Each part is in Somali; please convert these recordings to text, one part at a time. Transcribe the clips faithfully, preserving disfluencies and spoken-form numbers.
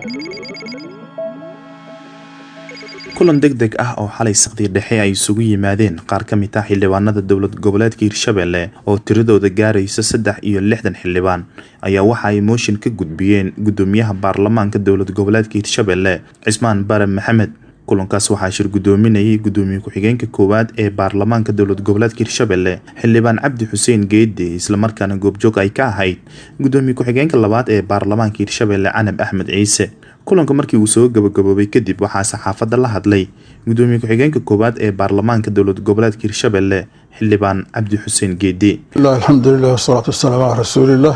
kulan degdeg ah oo xalay saqdi dhexe ay isugu yimaadeen qaar ka mid ah xildhibaanada dowlad goboleedka Hirshabelle oo tiradooda gaaraysa saddex iyo lixdan xildhibaan ayaa waxa ay motion ka gudbiyeen gudoomiyaha baarlamaanka dowlad goboleedka Hirshabelle Cismaan Bare Maxamed. kulankaas waxaa shir gudoominayay gudoomiye ku-xigeenka koowaad ee baarlamaanka dowlad goboleedka Hirshabelle xildhibaan Cabdi Xuseen Geedi, isla markaana goobjoog ay ka ahayd gudoomiye ku-xigeenka labaad ee baarlamaanka Hirshabelle Canab Axmed Ciise. kulanka markii uu soo gabagaboobay kadib waxaa saxaafadda la hadlay gudoomiye ku-xigeenka koowaad ee baarlamaanka dowlad goboleedka Hirshabelle xildhibaan Cabdi Xuseen Geedi. alxamdulilah wasalaatu wasalaamu calaa rasuulillah.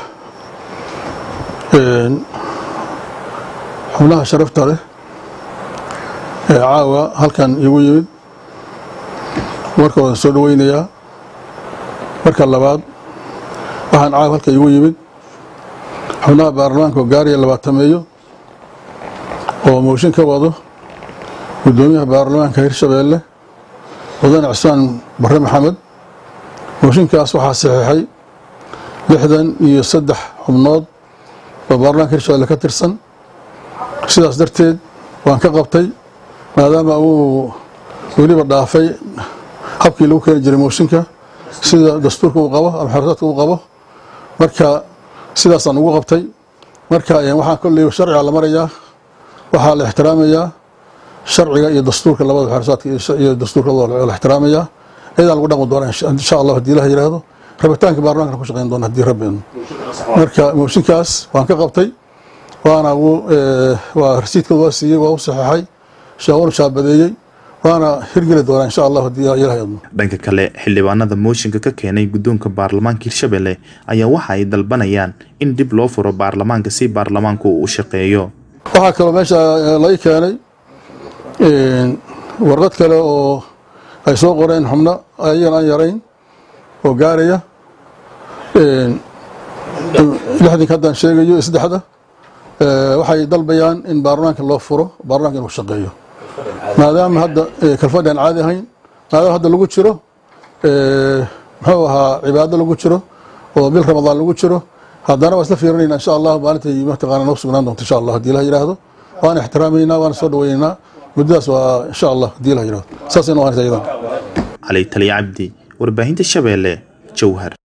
xubnaha sharafta leh ee caawa halkan igu yimid warkooda soo dhaweynayaa. marka labaad waxaan caawa halkan igu yimid xubnaha baarlamaanka oo gaaraya labaatameeyo oo mooshin ka wado gudoomiyaha baarlamaanka Hirshabelle mudane Cismaan Bare Maxamed. mooshinkaas waxaa saxiixay lixdan iyo saddex xubnood oo baarlamaanka Hirshabelle ka tirsan. sidaas darteed waan ka qabtay maadaama uu weliba dhaafay habkii lagu keeni jiray mooshinka sida dastuurka uu qabo ama xeerarka uu qabo. marka sidaasaan ugu qabtay. marka waxaan kolley sharciga la marayaa, waxaa la ixtiraamayaa sharciga iyo dastuurka labada xeerarka iyo dastuurka la ixtiraamayaa. iyadaan lagu dhaqmi doonaa insha Allah haddii la yiraahdo. rabitaanka baarlamaanka ku shaqeyn doona haddii rabbi. marka mooshinkaas waan ka qabtay, waana waa rasiidka waa siiyey, waa u saxiixay, shaqo shaabadeeyay, waana hirgeli doonaa insha Allah haddii la yiraahdo. dhanka kale xildhibaanada mooshinka ka keenay gudoonka baarlamaanka Hirshabelle ayaa waxa ay dalbanayaan in dib loo furo baarlamaanka si baarlamaanku uu u shaqeeyo. waxaa kaloo meesha laga keenay warqad kale oo ay soo qoreen xubno ayaan aan yarayn oo gaaraya lixdanka haddaan sheegayo saddexda. waxay dalbayaan in baarlamaanka loo furo, baarlamaanka inuu shaqeeyo maadaama hadda kalfadhi aan caadi ahayn, maadaama hadda lagu jiro muxuu ahaa cibaado lagu jiro oo bil ramadaan lagu jiro. haddana waa isla fiirinayna insha Allah maalintii mataqaana noo sugnaan doonto insha Allah haddii la yiraahdo. waan ixtiraameynaa, waan soo dhaweynaynaa muddadaas waa insha Allah haddii la yiraahdo. saasina waan sayidaan Ali Tali Cabdi, warbaahinta Shabeelle, Jowhar.